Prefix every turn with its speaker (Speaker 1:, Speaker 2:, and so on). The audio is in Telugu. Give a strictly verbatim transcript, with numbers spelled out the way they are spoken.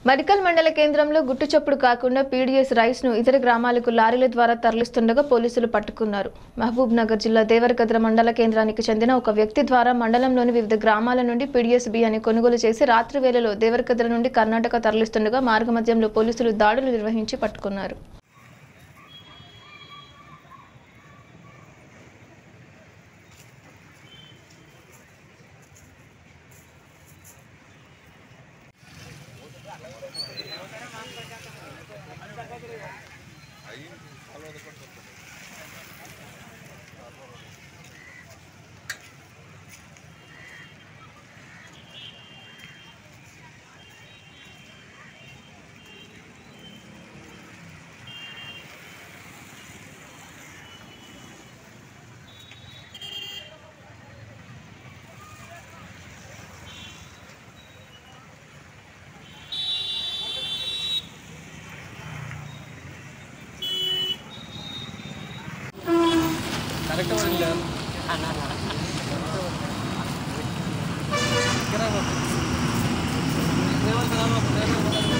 Speaker 1: మడికల్ మండల కేంద్రంలో గుట్టుచప్పుడు కాకుండా పీడీఎస్ రైస్ ను ఇతర గ్రామాలకు లారీల ద్వారా తరలిస్తుండగా పోలీసులు పట్టుకున్నారు. మహబూబ్ నగర్ జిల్లా దేవరకద్ర మండల కేంద్రానికి చెందిన ఒక వ్యక్తి ద్వారా మండలంలోని వివిధ గ్రామాల నుండి పీడీఎస్ బియ్యాన్ని కొనుగోలు చేసి రాత్రి వేళలో దేవరకద్ర నుండి కర్ణాటక తరలిస్తుండగా మార్గమధ్యంలో పోలీసులు దాడులు నిర్వహించి పట్టుకున్నారు.
Speaker 2: కరెక్ట్ వదిలే అన్న అన్న